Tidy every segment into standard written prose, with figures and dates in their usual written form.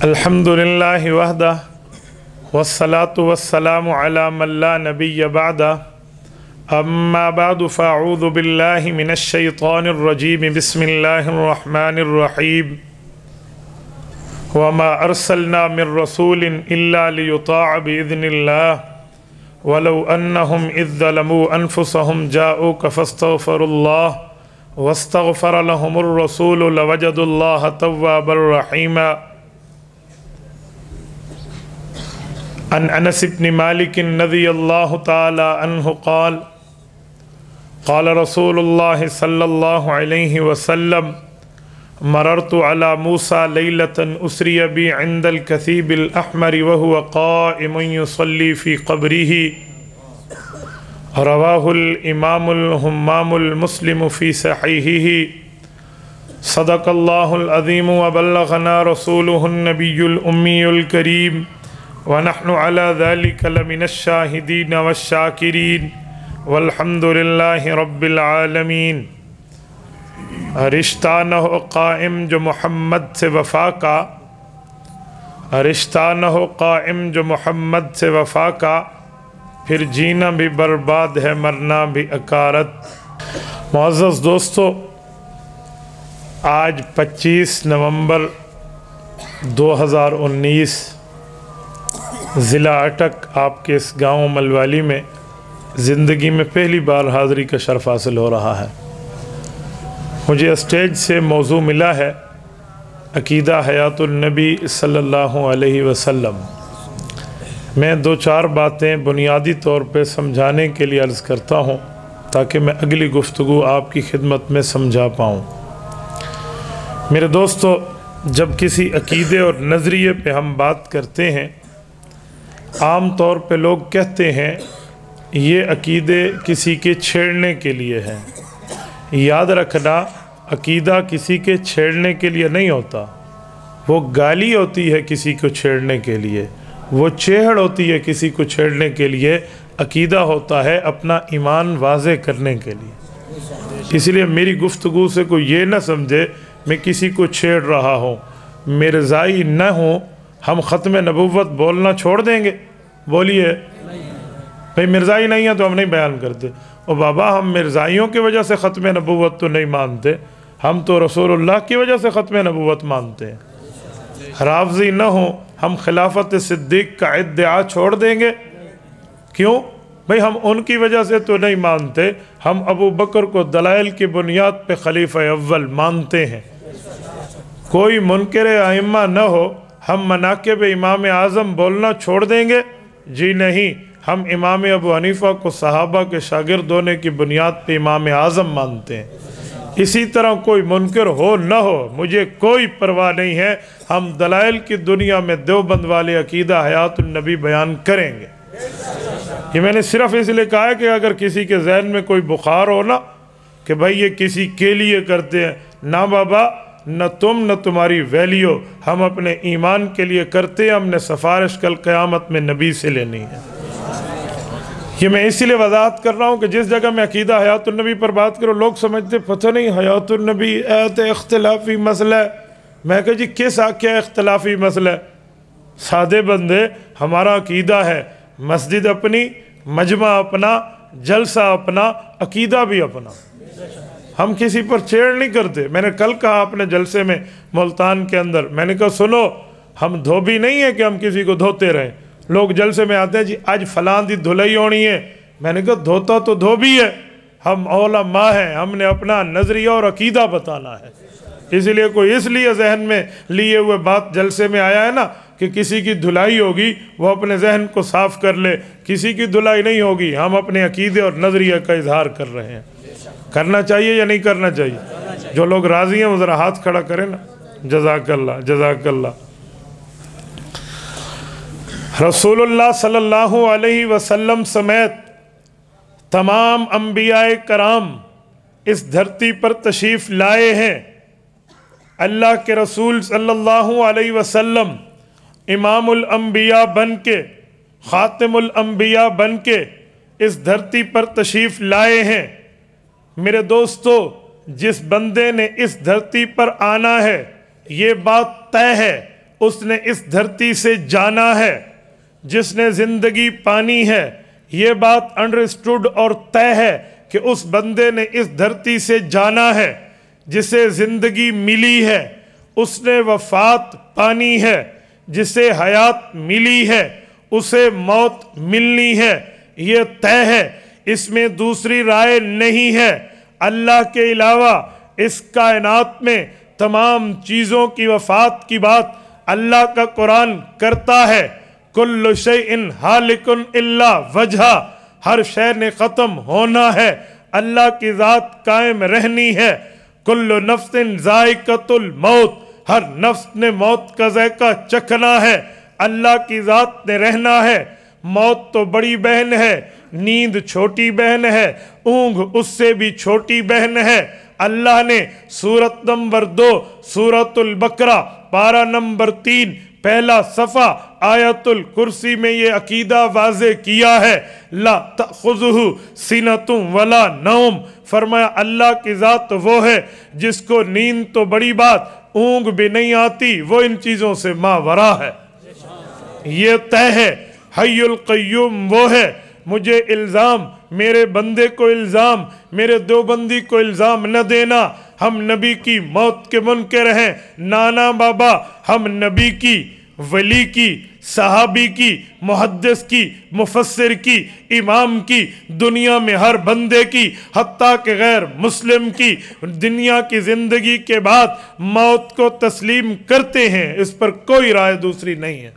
अल्हम्दुलिल्लाहि वहदह वस्सलातु वस्सलामु अला मन ला नबिय्य बअदह अम्मा बअदु फ़अऊज़ु बिल्लाहि मिनश शैतानिर रजीम बिस्मिल्लाहिर रहमानिर रहीम वमा अरसलना मिर रसूलिन इल्ला लियुताअ बिइज़्निल्लाह वलौ अन्नहुम इज़ ज़लमू अनफुसहुम जाऊक फस्तग़फ़िरुल्लाह वस्तग़फ़र लहुमुर रसूलु लवजदुल्लाह तव्वाबर रहीमा। अन अनस इब्न मालिक रज़ियल्लाहु ताला अन्हु क़ाल क़ाल रसूलुल्लाह सल्लल्लाहु अलैहि वसल्लम मररतु अला मूसा लैलतन उसरिय बी इंदल कसीबिल अहमर वहुव क़ाइमुन युसल्ली फ़ी क़ब्रिही रवाहुल इमामुल हुम्मामुल मुस्लिम फ़ी सहीहिही सदक़ल्लाहुल अज़ीम व बल्लग़ना रसूलुहुन नबियुल उम्मीयुल करीम व नहनु अला ज़ालिका लमिनश शाहिदीन वश्शाकिरीन वल्हम्दुलिल्लाहि रब्बिल आलमीन। रिश्ता न हो कायम जो मोहम्मद से वफ़ा का, रिश्ता न हो कायम जो मोहम्मद से वफ़ा का, फिर जीना भी बर्बाद है मरना भी अकारत। मुअज़्ज़ज़ दोस्तों, आज 25 नवंबर 2019 ज़िला अटक आपके इस गांव मलवाली में ज़िंदगी में पहली बार हाज़री का शर्फ़ हासिल हो रहा है। मुझे स्टेज से मौजू मिला है अक़ीदा हयातुन नबी सल्लल्लाहु अलैहि वसल्लम। मैं दो चार बातें बुनियादी तौर पे समझाने के लिए अर्ज़ करता हूँ ताकि मैं अगली गुफ्तगू आपकी खिदमत में समझा पाऊँ। मेरे दोस्तों, जब किसी अक़ीदे और नज़रिए पे हम बात करते हैं, आम तौर पे लोग कहते हैं ये अक़ीदे किसी के छेड़ने के लिए हैं। याद रखना, अक़ीदा किसी के छेड़ने के लिए नहीं होता। वो गाली होती है किसी को छेड़ने के लिए, वो चेहड़ होती है किसी को छेड़ने के लिए। अक़ीदा होता है अपना ईमान वाज़े करने के लिए। इसलिए मेरी गुफ्तगू से कोई ये ना समझे मैं किसी को छेड़ रहा हूँ। मिर्ज़ाई न हो, हम ख़त्म नबुव्वत बोलना छोड़ देंगे? बोलिए भाई, मिर्ज़ाई नहीं है तो हम नहीं बयान करते। और बाबा, हम मिर्ज़ाइयों की वजह से ख़त्म नबुव्वत तो नहीं मानते, हम तो रसूलुल्लाह की वजह से ख़त्म नबुव्वत मानते हैं। राफ़ज़ी न हो, हम खिलाफत सिद्दीक़ का इद्दिआ छोड़ देंगे? क्यों भाई? हम उनकी वजह से तो नहीं मानते, हम अबू बकर को दलाइल की बुनियाद पे खलीफा अव्वल मानते हैं। कोई मुनकर आइम्मा न हो, हम मनाक़िब इमाम आज़म बोलना छोड़ देंगे? जी नहीं, हम इमाम अबू हनीफ़ा को सहाबा के शागिर्द होने की बुनियाद पे इमाम आज़म मानते हैं। इसी तरह कोई मुनकर हो न हो, मुझे कोई परवाह नहीं है, हम दलाइल की दुनिया में देवबंद वाले अक़ीदा हयातुन नबी बयान करेंगे। ये मैंने सिर्फ़ इसलिए कहा है कि अगर किसी के जहन में कोई बुखार हो ना कि भाई ये किसी के लिए करते हैं, ना बाबा, न तुम न तुम्हारी वैल्यू, हम अपने ईमान के लिए करते हैं। हमने सिफारिश कल क़यामत में नबी से लेनी है। ये मैं इसीलिए वजाहत कर रहा हूँ कि जिस जगह मैं अक़ीदा हयातुन नबी पर बात करूँ, लोग समझते पता नहीं हयातुन नबी इख्तिलाफ़ी मसला है। मैं कहा जी, किस आख्या इख्तिलाफ़ी मसला है? सादे बंदे, हमारा अक़ीदा है, मस्जिद अपनी, मजमा अपना, जलसा अपना, अक़ीदा भी अपना। हम किसी पर छेड़ नहीं करते। मैंने कल कहा अपने जलसे में मुल्तान के अंदर, मैंने कहा सुनो, हम धोबी नहीं है कि हम किसी को धोते रहें। लोग जलसे में आते हैं जी आज फलां दी धुलाई होनी है। मैंने कहा धोता तो धोबी है, हम उलमा हैं, हमने अपना नज़रिया और अक़ीदा बताना है। इसलिए कोई इसलिए जहन में लिए हुए बात जलसे में आया है ना कि किसी की धुलाई होगी, वो अपने जहन को साफ़ कर ले। किसी की धुलाई नहीं होगी, हम अपने अक़ीदे और नज़रिया का इजहार कर रहे हैं। करना चाहिए या नहीं करना चाहिए? जो लोग राज़ी हैं वो ज़रा हाथ खड़ा करें ना। जज़ाकल्लाह जज़ाकल्लाह। रसूलुल्लाह सल्लल्लाहु अलैहि वसल्लम समेत तमाम अंबियाए कराम इस धरती पर तशरीफ़ लाए हैं। अल्लाह के रसूल सल्लल्लाहु अलैहि वसल्लम इमामुल अंबिया बन के, ख़ातिमुल अंबिया बन के इस धरती पर तशरीफ़ लाए हैं। मेरे दोस्तों, जिस बंदे ने इस धरती पर आना है, ये बात तय है, اس نے اس دھرتی سے جانا ہے، جس نے زندگی پانی ہے، یہ بات انڈرسٹوڈ اور طے ہے کہ اس بندے نے اس دھرتی سے جانا ہے۔ جسے زندگی ملی ہے اس نے وفات پانی ہے، جسے حیات ملی ہے اسے موت ملنی ہے، یہ طے ہے، اس میں دوسری رائے نہیں ہے۔ اللہ کے علاوہ اس کائنات میں تمام چیزوں کی وفات کی بات اللہ کا قرآن کرتا ہے۔ کل شیء ہالک الا وجہہ، ہر شے نے ختم ہونا ہے، اللہ کی ذات قائم رہنی ہے۔ کل نفس ذائقۃ الموت، ہر نفس نے موت کا ذائقہ چکھنا ہے، اللہ کی ذات نے رہنا ہے۔ موت تو بڑی بہن ہے، نیند چھوٹی بہن ہے، اونگ اس سے بھی چھوٹی بہن ہے۔ اللہ نے سورت نمبر 2 سورت البقرہ پارہ نمبر 3 پہلا صفحہ آیت الکرسی میں یہ عقیدہ واضح کیا ہے، لا تأخذہ سنۃ ولا نوم، فرمایا اللہ کی ذات وہ ہے جس کو نیند تو بڑی بات، اونگ بھی نہیں آتی، وہ ان چیزوں سے ماورا ہے، یہ طے ہے۔ حی القیوم وہ ہے، مجھے الزام، میرے بندے کو الزام، میرے دیوبندی کو الزام نہ دینا ہم نبی کی موت کے منکر ہیں۔ نانا بابا ہم نبی کی، ولی کی، صحابی کی، محدث کی، مفسر کی، امام کی، دنیا میں ہر بندے کی، حتیٰ کہ غیر مسلم کی، دنیا کی زندگی کے بعد موت کو تسلیم کرتے ہیں، اس پر کوئی رائے دوسری نہیں ہے،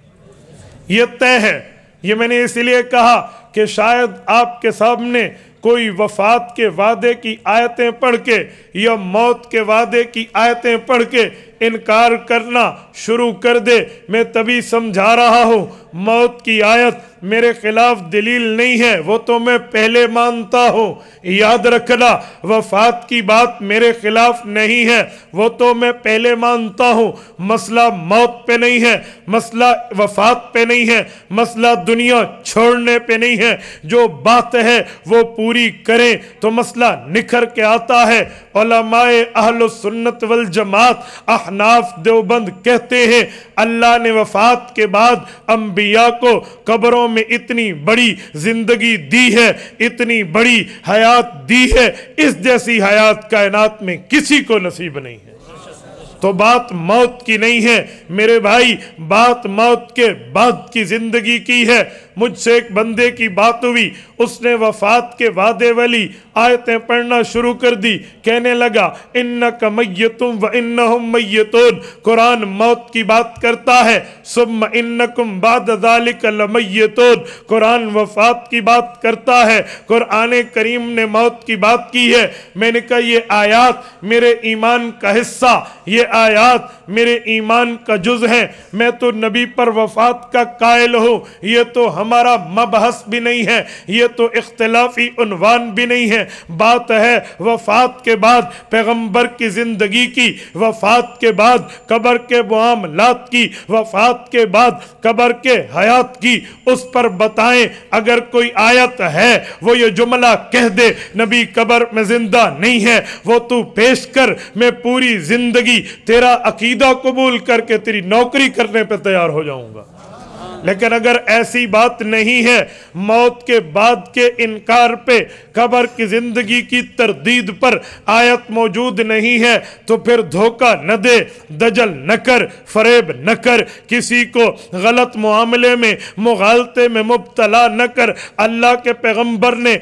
یہ طے ہے۔ یہ میں نے اس لیے کہا کہ شاید آپ کے سامنے کوئی وفات کے وعدے کی آیتیں پڑھ کے یا موت کے وعدے کی آیتیں پڑھ کے انکار کرنا شروع کر دے، میں تبھی سمجھا رہا ہوں موت کی آیت میرے خلاف دلیل نہیں ہے، وہ تو میں پہلے مانتا ہوں۔ یاد رکھنا وفات کی بات میرے خلاف نہیں ہے، وہ تو میں پہلے مانتا ہوں۔ مسئلہ موت پہ نہیں ہے، مسئلہ وفات پہ نہیں ہے، مسئلہ دنیا چھوڑنے پہ نہیں ہے، جو بات ہے وہ پوری کریں تو مسئلہ نکھر کے آتا ہے۔ علماء اہل السنت والجماعت احناف دیوبند کہتے ہیں اللہ نے وفات کے بعد انبیاء کو قبروں میں اتنی بڑی زندگی دی ہے، اتنی بڑی حیات دی ہے، اس جیسی حیات کائنات میں کسی کو نصیب نہیں ہے۔ تو بات موت کی نہیں ہے میرے بھائی، بات موت کے بعد کی زندگی کی ہے۔ مجھ سے ایک بندے کی بات ہوئی، اس نے وفات کے وعدے والی آیتیں پڑھنا شروع کر دی، کہنے لگا انک میت وانہم میتون، قرآن موت کی بات کرتا ہے، ثم انکم بعد ذلک لمیتون، قرآن وفات کی بات کرتا ہے، قرآن کریم نے موت کی بات کی ہے۔ میں نے کہا یہ آیات میرے ایمان کا حصہ، یہ آیات میرے ایمان کا جز ہیں، میں تو نبی پر وفات کا قائل ہوں، یہ تو ہمارا مبحث بھی نہیں ہے، یہ تو اختلافی عنوان بھی نہیں ہے، بات ہے وفات کے بعد پیغمبر کی زندگی کی، وفات کے بعد قبر کے معاملات کی، وفات کے بعد قبر کے حیات کی۔ اس پر بتائیں اگر کوئی آیت ہے وہ یہ جملہ کہہ دے نبی قبر میں زندہ نہیں ہے، وہ تو پیش کر، میں پوری زندگی تیرا عقیدہ قبول کر کے تیری نوکری کرنے پہ تیار ہو جاؤں گا۔ لیکن اگر ایسی بات نہیں ہے، موت کے بعد کے انکار پہ، قبر کی زندگی کی تردید پر آیت موجود نہیں ہے تو پھر دھوکہ نہ دے، دجل نہ کر، فریب نہ کر، کسی کو غلط معاملے میں مغالطے میں مبتلا نہ کر۔ اللہ کے پیغمبر نے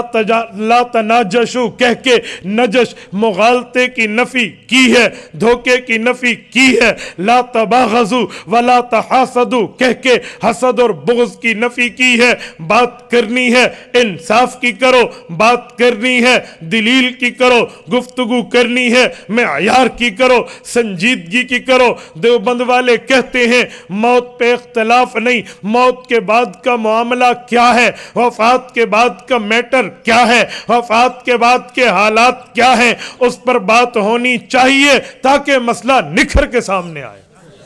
لا تناجشو کہہ کے نجش مغالطے کی نفی کی ہے، دھوکے کی نفی کی ہے، لا تباغضو ولا تحاسدو کہہ کے حسد اور بغض کی نفی کی ہے۔ بات کرنی ہے انصاف کی کرو، بات کرنی ہے دلیل کی کرو، گفتگو کرنی ہے معیار کی کرو، سنجیدگی کی کرو۔ دیوبند والے کہتے ہیں موت پہ اختلاف نہیں، موت کے بعد کا معاملہ کیا ہے، وفات کے بعد کا میٹر کیا ہے، وفات کے بعد کے حالات کیا ہیں، اس پر بات ہونی چاہیے تاکہ مسئلہ نکھر کے سامنے آئے۔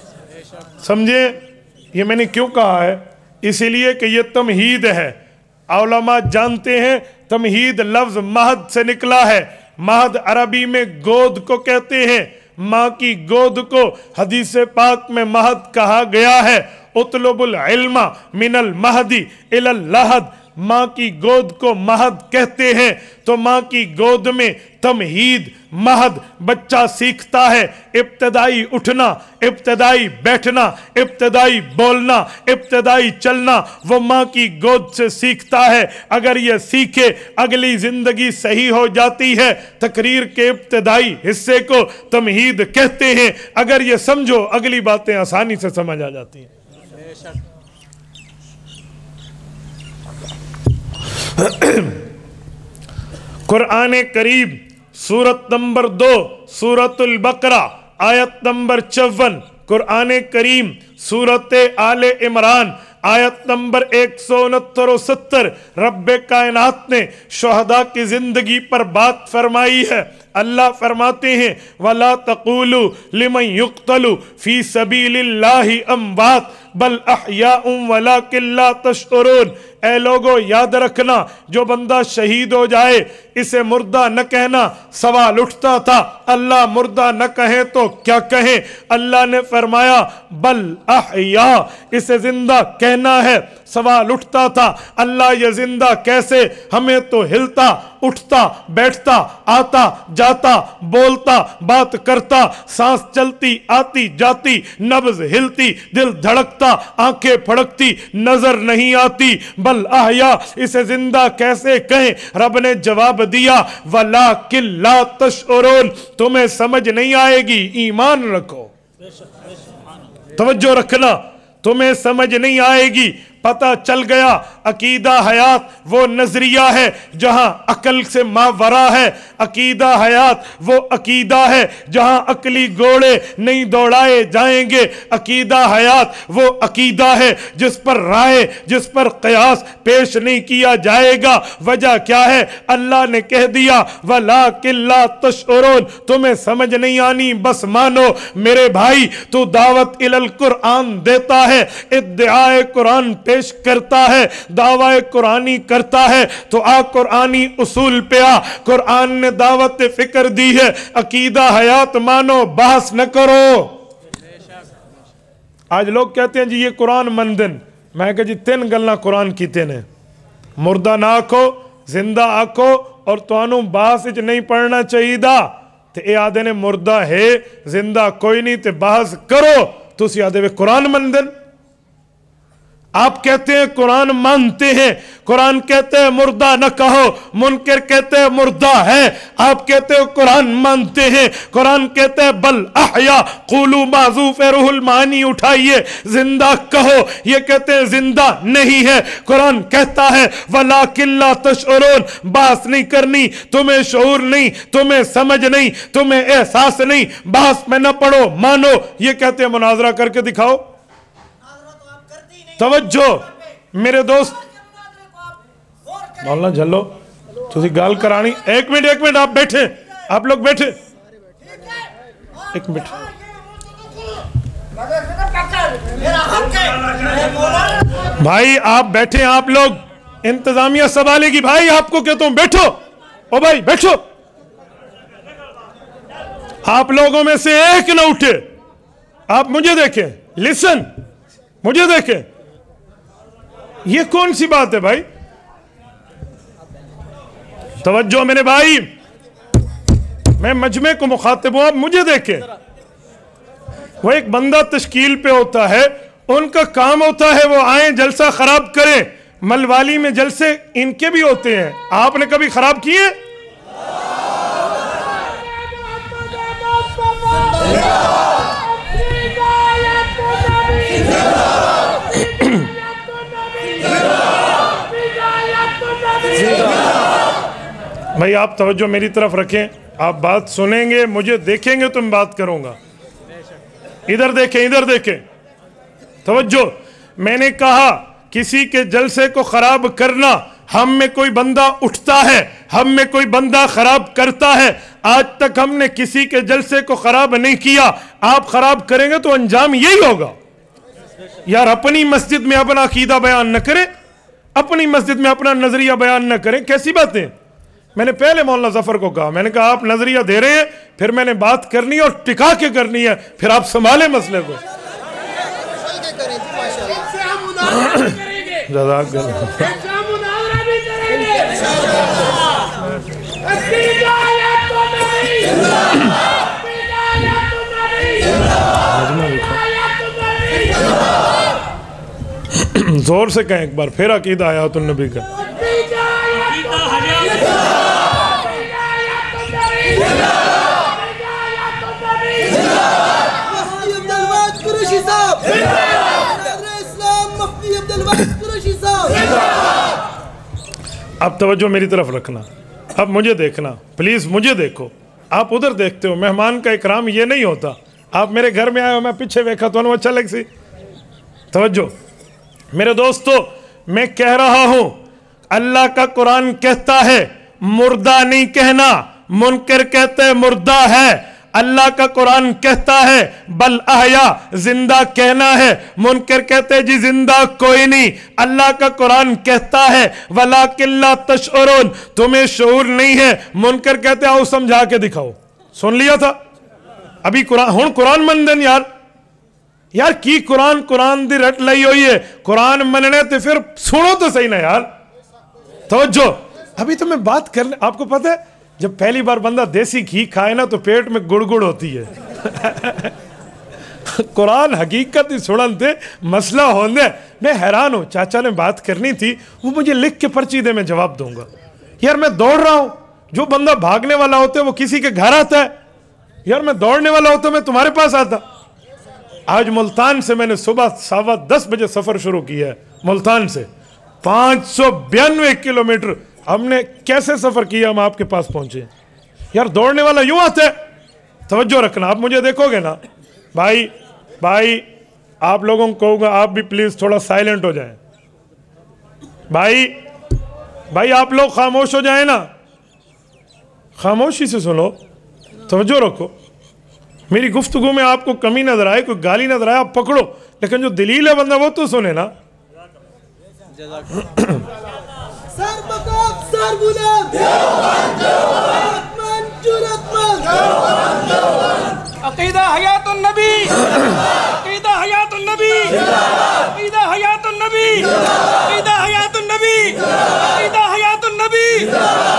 سمجھے یہ میں نے کیوں کہا ہے؟ اسی لیے کہ یہ تمہید ہے۔ علماء جانتے ہیں تمہید لفظ مہد سے نکلا ہے، مہد عربی میں گود کو کہتے ہیں، माँ की गोद को हदीस पाक में महद कहा गया है। उतलुबुल इल्मा मिनल महदी इलल लहद, माँ की गोद को महद कहते हैं। तो माँ की गोद में तमहीद महद, बच्चा सीखता है इब्तदाई उठना, इब्तदाई बैठना, इब्तदाई बोलना, इब्तदाई चलना, वो माँ की गोद से सीखता है। अगर ये सीखे अगली जिंदगी सही हो जाती है। तकरीर के इब्तदाई हिस्से को तमहीद कहते हैं। अगर ये समझो अगली बातें आसानी से समझ आ जाती हैं। कुरान करीम सूरत नंबर 2 सूरतुल बकरा आयत नंबर 54, कुरान करीम सूरत आले इमरान आयत नंबर 169 और 70, रब्बे कायनात ने शुहदा की जिंदगी पर बात फरमाई है। अल्लाह फरमाते हैं वला तक़ूलू लिमन युक़्तलू फी सबीलिल्लाहि अमवात बल अहयाउम वलाकिन ला तशउरून। ऐ लोगो याद रखना, जो बंदा शहीद हो जाए इसे मुर्दा न कहना। सवाल उठता था अल्लाह मुर्दा न कहे तो क्या कहे? अल्लाह ने फरमाया बल अहया, इसे जिंदा कहना है। सवाल उठता था अल्लाह ये जिंदा कैसे? हमें तो हिलता उठता बैठता आता जाता बोलता बात करता, सांस चलती आती जाती, नब्ज हिलती, दिल धड़कता, आंखें फड़कती, नजर नहीं आती। बल अहया, इसे जिंदा कैसे कहें? रब ने जवाब दिया वलाकिन ला तशउरून, तुम्हें समझ नहीं आएगी। ईमान रखो, तवज्जो रखना, तुम्हें समझ नहीं आएगी। पता चल गया अकीदा हयात वो नजरिया है जहां अकल से मावरा है। अकीदा हयात वो अकीदा है जहां अकली घोड़े नहीं दौड़ाए जाएंगे। अकीदा हयात वो अकीदा है जिस पर राय, जिस पर कयास पेश नहीं किया जाएगा। वजह क्या है? अल्लाह ने कह दिया वलाकिन ला तशउरून, तुम्हें समझ नहीं आनी, बस मानो। मेरे भाई, तू दावत इलल कुरान देता है, इद्दिआए कुरान पेश करता है, दावा कुरानी करता है, तो आ कुरानी उसूल पे आ। कुरान ने दावत फिक्र दी है, अकीदा हयात मानो, बहस न करो। आज लोग कहते हैं जी ये कुरान मंदन। मैं कह जी 3 गल्लां कुरान कीते ने, मुर्दा ना आखो, जिंदा आखो और तुहानू बहस विच नहीं पढ़ना चाहिए। ते ए आदे ने मुर्दा है जिंदा कोई नहीं ते बहस करो, तुसी आदे वे कुरान मंदन। आप कहते हैं कुरान मानते हैं, कुरान कहते हैं मुर्दा न कहो, मुनकर कहते हैं मुर्दा है। आप कहते हो कुरान मानते हैं, कुरान कहते हैं बल अहया कुलू माजूफ रूहुल मानी, उठाइए जिंदा कहो, ये कहते हैं जिंदा नहीं है। कुरान कहता है वलाकिन ला तशउरून, बात नहीं करनी, तुम्हें शऊर नहीं, तुम्हें समझ नहीं, तुम्हें एहसास नहीं, बहस में न पढ़ो, मानो। ये कहते हैं मुनाजरा करके दिखाओ। तवज्जो मेरे दोस्त, मौलाना झल्लो तुसी गाल करानी। एक मिनट आप बैठे, आप लोग बैठे, एक मिनट। भाई आप बैठे, आप लोग, इंतजामिया संभालेगी। भाई आपको कहता हूं बैठो, ओ भाई बैठो। आप लोगों में से एक न उठे। आप मुझे देखें, लिसन, मुझे देखें। ये कौन सी बात है भाई? तवज्जो मेरे भाई, मैं मजमे को मुखातिब हूं, आप मुझे देखें। वो एक बंदा तश्कील पे होता है, उनका काम होता है वो आए जलसा खराब करें। मलवाली में जलसे इनके भी होते हैं, आपने कभी खराब किए? भाई आप तवज्जो मेरी तरफ रखें, आप बात सुनेंगे, मुझे देखेंगे तो मैं बात करूंगा। इधर देखें, इधर देखें, तवज्जो। मैंने कहा किसी के जलसे को खराब करना, हम में कोई बंदा उठता है, हम में कोई बंदा खराब करता है। आज तक हमने किसी के जलसे को खराब नहीं किया। आप खराब करेंगे तो अंजाम यही होगा। यार अपनी मस्जिद में अपना अकीदा बयान न करें, अपनी मस्जिद में अपना नजरिया बयान न करें, कैसी बातें? میں نے پہلے مولانا ظفر کو کہا، میں نے کہا آپ نظریہ دے رہے ہیں، پھر میں نے بات کرنی ہے اور ٹکا کے کرنی ہے، پھر آپ سنبھالیں مسئلے کو. جزاک اللہ. زور سے کہیں ایک بار پھر عقیدہ حیات النبی کا. اب توجہ میری طرف رکھنا، اب مجھے دیکھنا پلیز، مجھے دیکھو. آپ ادھر دیکھتے ہو، مہمان کا اکرام یہ نہیں ہوتا. آپ میرے گھر میں آئے ہو، میں پیچھے دیکھا تو اچھا لگ سی. توجہ میرے دوستو، میں کہہ رہا ہوں اللہ کا قرآن کہتا ہے مردہ نہیں کہنا، منکر کہتے ہیں مردہ ہے. اللہ کا قرآن کہتا ہے بل احیا، زندہ کہنا ہے. منکر کہتے ہیں جی زندہ کوئی نہیں. اللہ کا قرآن کہتا ہے وَلَٰكِن لَا تَشْعُرُونَ، تمہیں شعور نہیں ہے. منکر کہتے ہیں آؤ سمجھا کے دکھاؤ. سن لیا تھا ابھی قرآن ہون قرآن من دین یار کی قرآن دی رٹ لئی ہوئی ہے. قرآن مننے تو پھر سنو تو صحیح نا یار. توجہ ابھی تو میں بات کرنے، آپ کو پتہ ہے جب پہلی بار بندہ دیسی گھی کھائے نا تو پیٹ میں گڑ گڑ ہوتی ہے. قرآن حقیقت ہی سنن تھے مسئلہ ہوندے. میں حیران ہوں، چاچا نے بات کرنی تھی، وہ مجھے لکھ کے پرچی دے، میں جواب دوں گا. یار میں دوڑ رہا ہوں، جو بندہ بھاگنے والا ہوتا ہے وہ کسی کے گھر آتا ہے. یار میں دوڑنے والا ہوتا میں تمہارے پاس آتا. آج ملتان سے میں نے صبح 10:15 بجے سفر شروع کیا ہے. ملتان سے 592 کلومیٹر ہم نے کیسے سفر کیا، ہم آپ کے پاس پہنچے. یار دوڑنے والا یوں آتا ہے. توجہ رکھنا، آپ مجھے دیکھو گے نا بھائی آپ لوگوں کو کہوں گا آپ بھی پلیز تھوڑا سائلنٹ ہو جائیں. بھائی آپ لوگ خاموش ہو جائیں نا، خاموشی سے سنو، توجہ رکھو. میری گفتگو میں آپ کو کمی نظر آئے، کوئی گالی نظر آئے، آپ پکڑو، لیکن جو دلیل ہے بندہ وہ تو سنے نا. عقیدہ حیات النبی، عقیدہ حیات النبی، عقیدہ حیات النبی، عقیدہ حیات النبی، عقیدہ حیات النبی.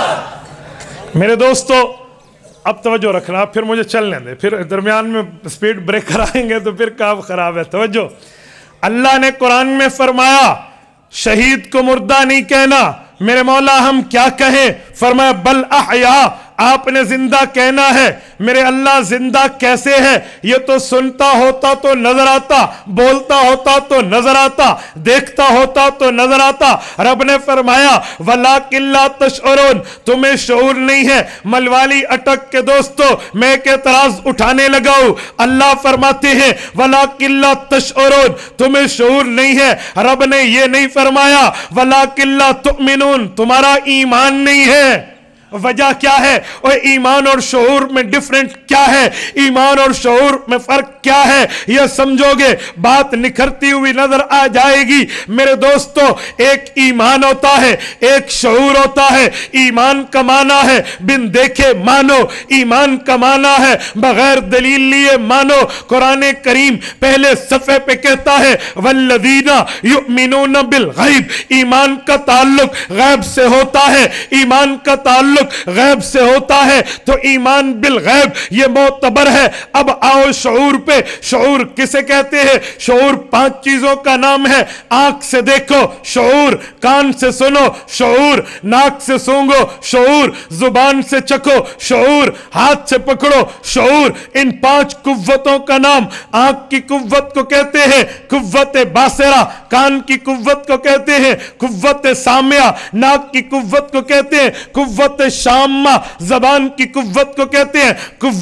میرے دوستو اب توجہ رکھنا، پھر مجھے چلنے دیں، پھر درمیان میں سپیڈ بریکر آئیں گے تو پھر کام خراب ہے. توجہ، اللہ نے قرآن میں فرمایا شہید کو مردہ نہیں کہنا. میرے مولا ہم کیا کہیں؟ فرمایا بل احیا، آپ نے زندہ کہنا ہے. میرے اللہ زندہ کیسے ہے؟ یہ تو سنتا ہوتا تو نظر آتا، بولتا ہوتا تو نظر آتا، دیکھتا ہوتا تو نظر آتا. رب نے فرمایا وَلَٰكِن لَا تَشْعُرُونَ، تمہیں شعور نہیں ہے. ملوالی اٹک کے دوستو میں ایک اعتراض اٹھانے لگا ہوں. اللہ فرماتے ہیں وَلَٰكِن لَا تَشْعُرُونَ، تمہیں شعور نہیں ہے. رب نے یہ نہیں فرمایا وَلَٰكِن لَا تُؤْمِنُونَ، تمہارا ایمان نہیں ہے. وجہ کیا ہے؟ اور ایمان اور شعور میں ڈیفرنٹ کیا ہے؟ ایمان اور شعور میں فرق کیا ہے؟ یہ سمجھو گے بات نکھرتی ہوئی نظر آ جائے گی. میرے دوستو ایک ایمان ہوتا ہے، ایک شعور ہوتا ہے. ایمان کا معنی ہے بن دیکھے مانو، ایمان کا معنی ہے بغیر دلیل لیے مانو. قرآن کریم پہلے صفحے پہ کہتا ہے والذین یؤمنون بالغیب، ایمان کا تعلق غیب سے ہوتا ہے. ایمان کا تعلق غیب سے ہوتا ہے تو ایمان بالغیب یہ معتبر ہے. اب آؤ شعور پہ. شعور کسے کہتے ہیں؟ شعور 5 چیزوں کا نام ہے. آنکھ سے دیکھو شعور، کان سے سنو شعور، ناک سے سونگو شعور، زبان سے چکھو شعور، ہاتھ سے پکڑو شعور. ان 5 قوتوں کا نام، آنکھ کی قوت کو کہتے ہیں قوت باصرہ، کان کی قوت کو کہتے ہیں قوت سامعہ، ناک کی قوت کو کہتے ہیں قوت شامہ، زبان کی قوت کو کہتے ہیں قوت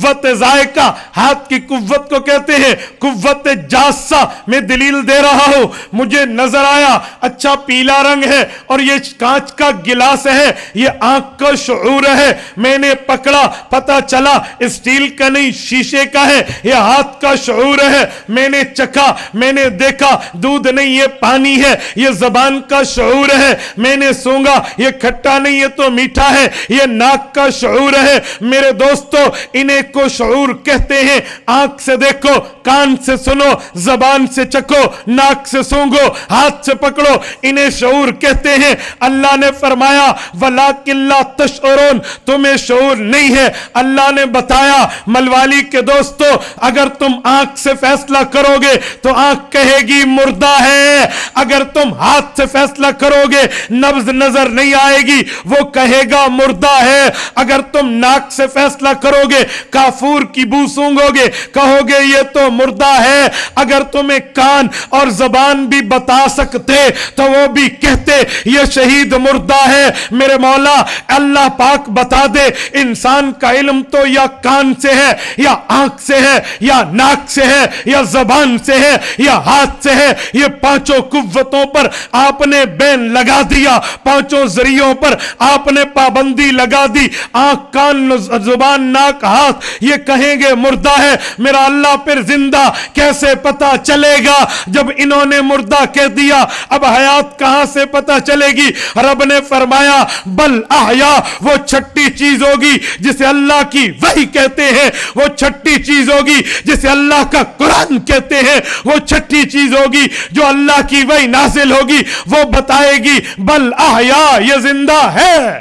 कुव्वत ज़ायका, हाथ की कुव्वत को कहते हैं, कुव्वत जासा। मैं दलील दे रहा हूं, मुझे नजर आया अच्छा पीला रंग है और ये कांच का गिलास है, ये आंख का शऊर है। मैंने पकड़ा, पता चला स्टील का नहीं शीशे का है, ये हाथ का शऊर है। मैंने चखा, मैंने देखा दूध नहीं ये पानी है, ये जबान का शऊर है। मैंने सूंघा, ये खट्टा नहीं ये तो मीठा है, ये नाक का शऊर है। मेरे दोस्तों, इन्हें को शऊर कहते हैं। आंख से देखो, कान से सुनो, जबान से चखो, नाक से सूंघो, हाथ से पकड़ो, इन्हें शऊर कहते हैं। अल्लाह ने फरमाया वलाकिल्ला तशऊरून, तुम्हें शऊर नहीं है। अल्लाह ने बताया मलवाली के दोस्तों, अगर तुम आंख से फैसला करोगे तो आंख कहेगी मुर्दा है, अगर तुम हाथ से फैसला करोगे नब्ज नजर नहीं आएगी, वो कहेगा मुर्दा है। अगर तुम नाक से फैसला करोगे, काफूर की बू सूंघोगे, कहोगे ये तो मुर्दा है। अगर तुम्हें कान और जबान भी बता सकते तो वो भी कहते ये शहीद मुर्दा है। मेरे मौला अल्लाह पाक बता दे, इंसान का इल्म तो या कान से है, या आंख से है, या नाक से है, या जबान से है, या हाथ से है। ये पांचों कुव्वतों पर आपने बैन लगा दिया, पांचों जरियों पर आपने पाबंदी लगा दी। आंख, कान, जुबान, नाक, हाथ, ये कहेंगे मुर्दा है। मेरा अल्लाह फिर जिंदा कैसे पता चलेगा जब इन्होंने मुर्दा कह दिया? अब हयात कहां से पता चलेगी? रब ने फरमाया बल आया, वो छठी चीज होगी जिसे अल्लाह की वही कहते हैं, वो छठी चीज होगी जिसे अल्लाह का कुरान कहते हैं, वो छठी चीज होगी जो अल्लाह की वही नाजिल होगी, वो बताएगी बल आया, ये जिंदा है।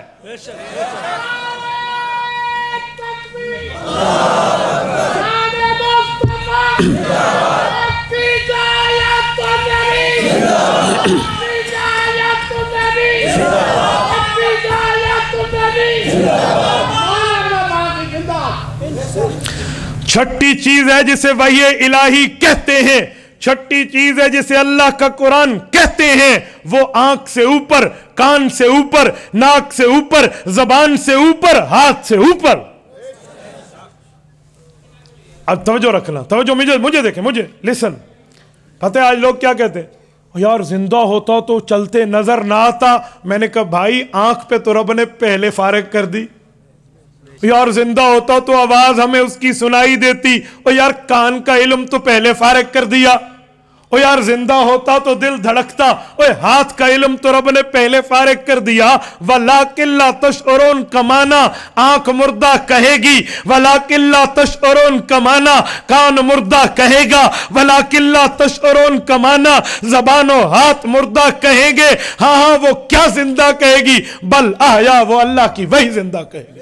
छठी चीज है जिसे वही इलाही कहते हैं, छठी चीज है जिसे अल्लाह का कुरान कहते हैं। वो आंख से ऊपर, कान से ऊपर, नाक से ऊपर, जबान से ऊपर, हाथ से ऊपर। अब तवज्जो रखना, तवज्जो मुझे देखें, मुझे लिसन। पता है आज लोग क्या कहते हैं? यार जिंदा होता तो चलते नजर ना आता। मैंने कहा भाई आंख पे तो रब ने पहले फारिग कर दी। यार जिंदा होता तो आवाज हमें उसकी सुनाई देती। और यार कान का इल्म तो पहले फारिग कर दिया। और यार जिंदा होता तो दिल धड़कता। और हाथ का इल्म तो रब ने पहले फारिग कर दिया। वलाकिल्ला तशऊरून कमाना, आंख मुर्दा कहेगी। वलाकिल्ला तशऊरून कमाना, कान मुर्दा कहेगा। वलाकिल्ला तशऊरून कमाना, जबानो हाथ मुर्दा कहेंगे। हाँ हाँ, वो क्या जिंदा कहेगी? बल आया, वो अल्लाह की वही जिंदा कहेगी।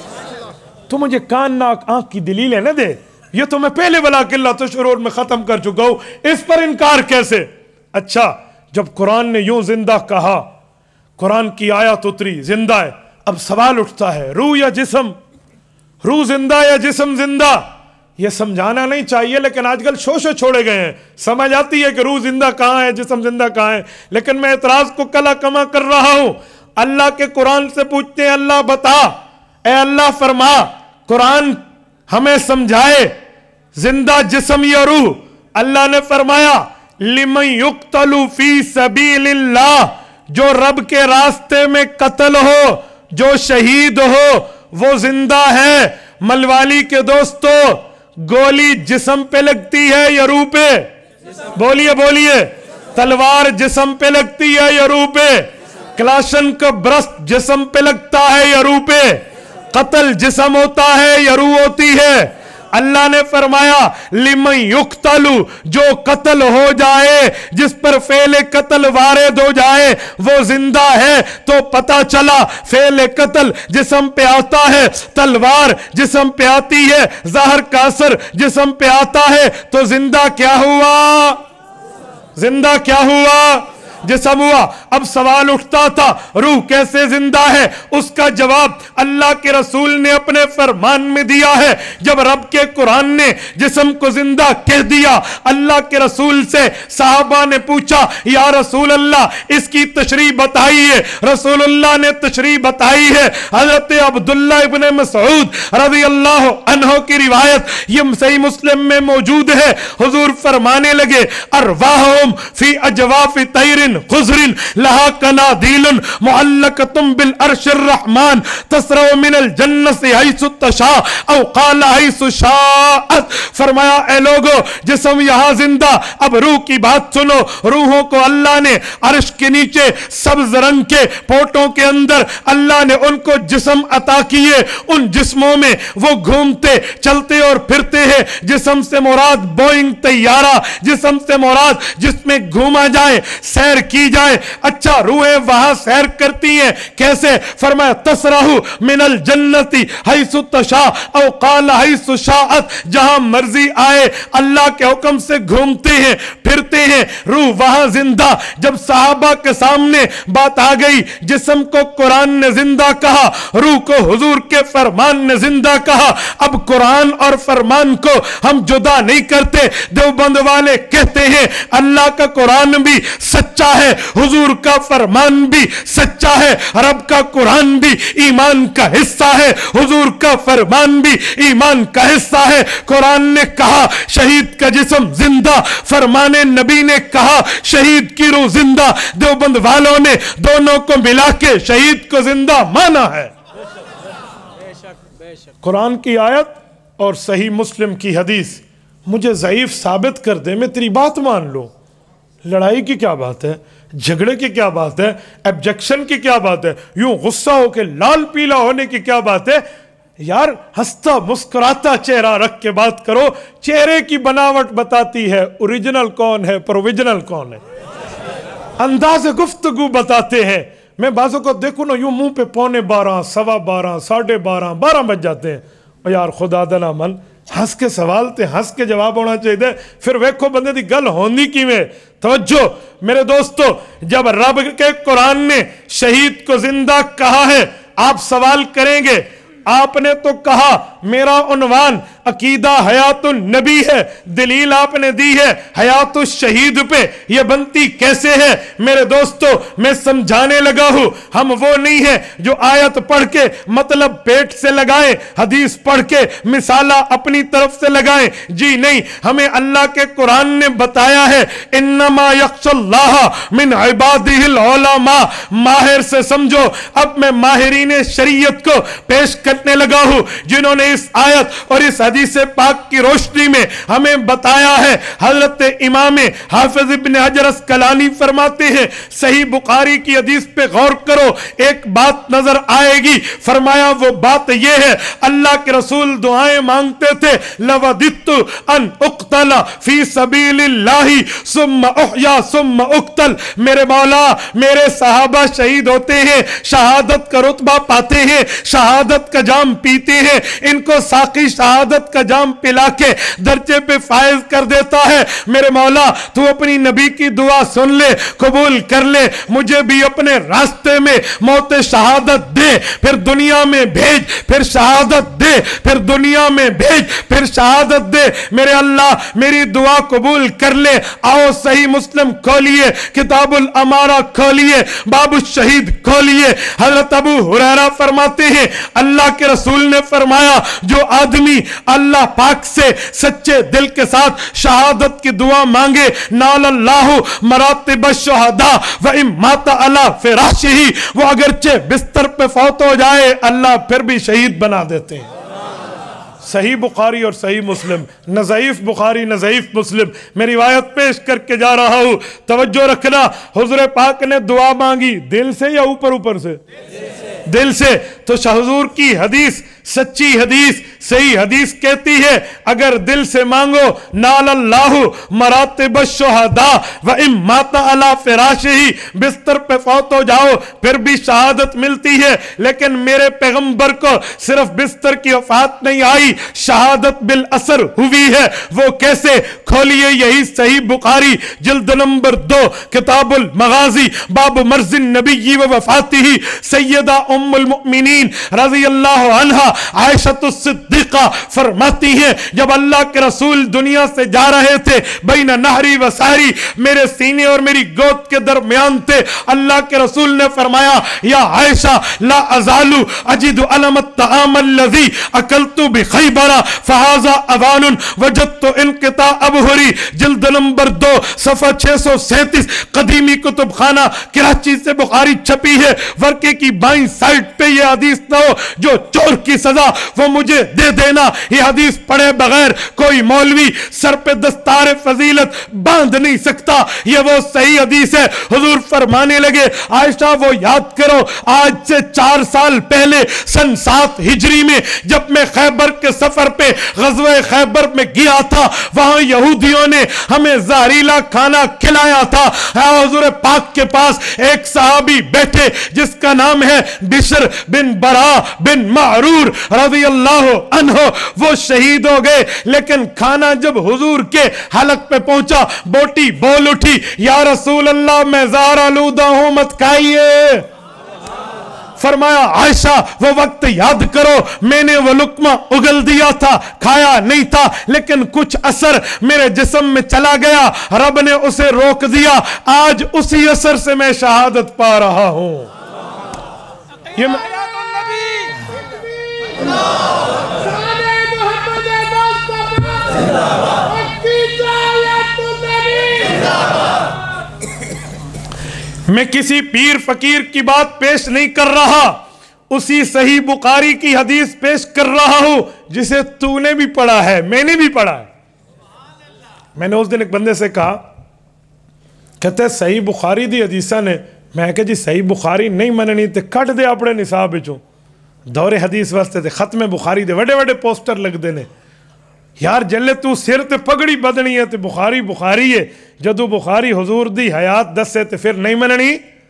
तो मुझे कान, नाक, आंख की दलीलें न दे, ये तो मैं पहले वलाकिल्ला तशऊरून में खत्म कर चुका हूं। इस पर इनकार कैसे? अच्छा, जब कुरान ने यूं जिंदा कहा, कुरान की आयत उतरी जिंदा है, अब सवाल उठता है रूह या जिस्म? रूह जिंदा या जिस्म जिंदा? ये समझाना नहीं चाहिए, लेकिन आजकल शोशे छोड़े गए हैं। समझ आती है कि रूह जिंदा कहां है, जिस्म जिंदा कहां है, लेकिन मैं एतराज को कला कमा कर रहा हूं। अल्लाह के कुरान से पूछते हैं, अल्लाह बता, ए अल्लाह फरमा, कुरान हमें समझाए जिंदा जिस्म या रूह। अल्लाह ने फरमाया लिमन युक्तलु फी सबीलिल्लाह, जो रब के रास्ते में कत्ल हो, जो शहीद हो, वो जिंदा है। मलवाली के दोस्तों, गोली जिस्म पे लगती है या रूह पे? बोलिए बोलिए। तलवार जिस्म पे लगती है या रूह पे? क्लाशन का ब्रस्ट जिस्म पे लगता है या रूह पे? कत्ल जिस्म होता है या रूह होती है? अल्लाह ने फरमाया लिमन युक्तलु, जो कत्ल हो जाए, जिस पर फेले कत्ल वारिद हो जाए, वो जिंदा है। तो पता चला फेले कत्ल जिस्म पे आता है, तलवार जिस्म पे आती है, जहर का असर जिस्म पे आता है, तो जिंदा क्या हुआ? जिंदा क्या हुआ? जिस्म हुआ। अब सवाल उठता था रूह कैसे जिंदा है, उसका जवाब अल्लाह के रसूल ने अपने फरमान में दिया है। जब रब के कुरान ने जिस्म को जिंदा कह दिया, अल्लाह के रसूल से सहाबा ने पूछा या रसूल अल्लाह इसकी तशरीह बताइए। रसूलुल्लाह ने तशरीह बताई है। हजरत अब्दुल्लाह इब्न मसऊद रज़ी अल्लाह अन्हु की रिवायत ये सही मुस्लिम में मौजूद है। हुजूर फरमाने लगे अरवाहुम फी अजवाफि तैरिन खुज़रिन लहा कनादीलुन मुअल्लकतुम बिल अर्शिर रहमान तसरउ मिनल जन्नति हैसु तशा औ क़ाला हैसु शाअत। फरमाया ए लोगो जिस्म यहां जिंदा। अब रूह की बात सुनो। रूहों को अल्लाह ने अर्श के नीचे सब्ज रंग के पोटों के अंदर अल्लाह ने उनको जिस्म अता किए। उन जिस्मों में वो घूमते चलते और फिरते हैं। जिस्म से मुराद बोइंग तैयारा, जिस्म से मुराद जिसमें घूमा जाए, सैर की जाए। अच्छा रूहें वहां सैर करती हैं कैसे? फरमाया तसरहु मिनल जन्नति हैसु तशा औ क़ाला हैसु शाअत। जहां मर्जी आए अल्लाह के हुक्म से घूमते हैं फिरते हैं। रूह वहां जिंदा। जब सहाबा के सामने बात आ गई, जिस्म को कुरान ने जिंदा कहा, रूह को हुजूर के फरमान ने जिंदा कहा। अब कुरान और फरमान को हम जुदा नहीं करते। देवबंद वाले कहते हैं अल्लाह का कुरान भी सच्चा है, हुजूर का फरमान भी सच्चा है, रब का कुरान भी ईमान का हिस्सा है, हुजूर का फरमान भी ईमान का हिस्सा है। कुरान ने कहा शहीद का जिस्म जिंदा, फरमाने नबी ने कहा शहीद की रूह जिंदा। देवबंद वालों ने दोनों को मिला के शहीद को जिंदा माना है। कुरान की आयत और सही मुस्लिम की हदीस मुझे ज़ईफ साबित कर दे, मैं तेरी बात मान लूं। लड़ाई की क्या बात है, झगड़े की क्या बात है, ऑब्जेक्शन की क्या बात है, यूं गुस्सा होके लाल पीला होने की क्या बात है। यार हंसता मुस्कुराता चेहरा रख के बात करो। चेहरे की बनावट बताती है ओरिजिनल कौन है, प्रोविजनल कौन है। अंदाज़ गुफ्तगू बताते हैं। मैं बाजों को देखूं ना यूं मुंह पे 11:15, 12:15, 12:30, 12 बज जाते हैं। और यार खुदा दना मन हंस के सवाल ते हंस के जवाब होना चाहिए। फिर वेखो बंदे दी गल होंदी किवें। तवज्जो मेरे दोस्तों, जब रब के कुरान ने शहीद को जिंदा कहा है, आप सवाल करेंगे आपने तो कहा मेरा उन्वान अकीदा हयातुन नबी है, दलील आपने दी है हयातुल शहीद पे, ये बनती कैसे है? मेरे दोस्तों मैं समझाने लगा हूं, हम वो नहीं है जो आयत पढ़ के मतलब पेट से लगाएं, हदीस पढ़ के मिसाला अपनी तरफ से लगाएं। जी नहीं, हमें अल्लाह के कुरान ने बताया है इन्नमा यख्शल्लाह मिन इबादिहिल उलमा। माहिर से समझो। अब मैं माहिरीन शरीयत को पेश करने लगा हूं जिन्होंने इस आयत और इस हदीस पाक की रोशनी में हमें बताया है। हजरत इमाम हाफिज इब्न हजर अस्कलानी फरमाते हैं, सही बुखारी की हदीस पे गौर करो, एक बात नजर आएगी। फरमाया वो बात ये है, अल्लाह के रसूल दुआएं मांगते थे, लवदित्तु अन उक्तला फी सबीलिल्लाहि सुम्मा उहया सुम्मा उक्तल। मेरे मौला मेरे सहाबा शहीद होते हैं, शहादत का रुतबा पाते हैं, शहादत का जाम पीते हैं, इनको साकी शहादत का जाम पिला के दर्जे पे फायज कर देता है। मेरे मौला तू अपनी नबी की दुआ सुन ले, कबूल कर ले, मुझे भी अपने रास्ते में मौत शहादत दे, फिर दुनिया में भेज, फिर शहादत दे, फिर दुनिया में भेज, फिर शहादत दे। मेरे अल्लाह मेरी दुआ कबूल कर ले। आओ सही मुस्लिम खोलिए, किताबुल अमारा खोलिए, बाबु शहीद खोलिए। हजरत अबू हुरैरा फरमाते हैं अल्लाह के रसूल ने फरमाया जो आदमी अल्लाह पाक से सच्चे दिल के साथ शहादत की दुआ मांगे, नालल्लाहु मरातिब शुहदा व इम्माता अला फिराशिही, वो अगरचे बिस्तर पे फौत हो जाए अल्लाह फिर भी शहीद बना देते हैं। सही बुखारी और सही मुस्लिम, न ज़ईफ बुखारी न ज़ईफ मुस्लिम। मैं रिवायत पेश करके जा रहा हूं, तवज्जो रखना। हुज़ूर पाक ने दुआ मांगी दिल से या ऊपर ऊपर से? دل سے تو حضور کی حدیث سچی حدیث صحیح حدیث کہتی ہے اگر دل سے مانگو نال اللہ مراتب الشہداء و ام مات علی فراشہ، بستر پہ فوت ہو جاؤ پھر بھی شہادت ملتی ہے، لیکن میرے پیغمبر کو صرف بستر کی وفات نہیں آئی، شہادت بالاثر ہوئی ہے۔ وہ کیسے؟ کھولیے یہی صحیح بخاری جلد نمبر 2 کتاب المغازی باب مرض النبی و وفاتہ، سیدہ ام المؤمنین رضی اللہ عنہا عائشہ الصدیقہ فرماتی ہیں جب اللہ کے رسول دنیا سے جا رہے تھے، بین نہری و سہری، میرے سینے اور میری گود کے درمیان تھے، اللہ کے رسول نے فرمایا یا عائشہ لا ازالو اجد علم الطعام الذی اکلت بخیبر فہذا اوان وجدت انقطاع ابہری، جلد نمبر 2 صفحہ 637، قدیمی کتب خانہ کراچی سے بخاری چھپی ہے۔ ورقے کی بائیں سائٹ پہ یہ حدیث نہ ہو جو چور کی سزا وہ مجھے دے دینا، یہ حدیث پڑھے بغیر کوئی مولوی سر پہ دستار فضیلت باندھ نہیں سکتا، یہ وہ صحیح حدیث ہے۔ حضور فرمانے لگے عائشہ وہ یاد کرو آج سے 4 سال پہلے سن 7 ہجری میں جب میں خیبر کے سفر پہ غزوہ خیبر میں گیا تھا، وہاں یہودیوں نے ہمیں زہریلا کھانا کھلایا تھا۔ حضور پاک کے پاس ایک صحابی بیٹھے جس کا نام ہے بشر بن برا بن معرور رضی اللہ عنہ، وہ شہید ہو گئے، لیکن کھانا جب حضور کے حلق پہ پہنچا بوٹی بول اٹھی یا رسول اللہ میں زہر آلودہ ہوں مت کھائیے۔ فرمایا عائشہ وہ وقت یاد کرو میں نے وہ لقمہ اگل دیا تھا، کھایا نہیں تھا، لیکن کچھ اثر میرے جسم میں چلا گیا، رب نے اسے روک دیا، آج اسی اثر سے میں شہادت پا رہا ہوں۔ یہ میں کسی پیر فقیر کی بات پیش نہیں کر رہا، اسی صحیح بخاری کی حدیث پیش کر رہا ہوں جسے تو نے بھی پڑھا ہے میں نے بھی پڑھا ہے۔ میں نے اس دن ایک بندے سے کہا، کہتے ہیں صحیح بخاری دی حدیثہ نے، میں کہا جی صحیح بخاری نہیں مننی تے کٹ دے اپنے نصاب وچوں، دور حدیث واسطے تے ختم بخاری دے وڈے وڈے پوسٹر لگ دے نے، یار جلے تو سر تے پگڑی بدنی ہے تے بخاری بخاری ہے، جدو بخاری حضور دی حیات دس ہے تے پھر نہیں مننی،